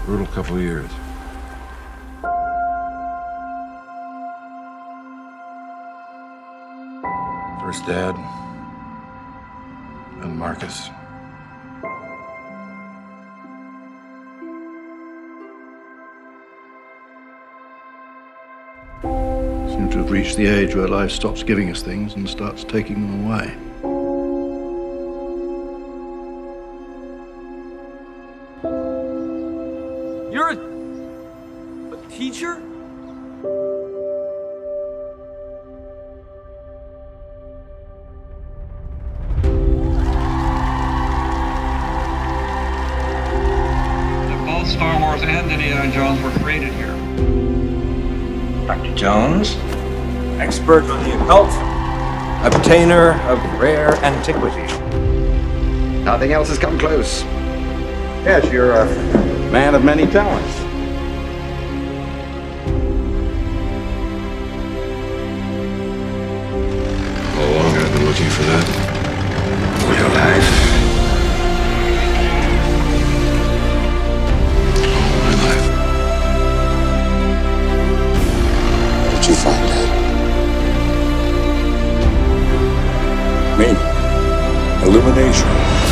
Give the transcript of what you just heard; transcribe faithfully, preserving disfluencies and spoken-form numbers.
Brutal couple of years. First Dad, then Marcus. Seem to have reached the age where life stops giving us things and starts taking them away. You're a, a teacher? Both Star Wars and Indiana Jones were created here. Doctor Jones, expert on the occult, obtainer of rare antiquity. Nothing else has come close. Yes, you're a man of many talents. All along I've been looking for that. Real life. All my life. What did you find, Dad? Meaning. Illumination.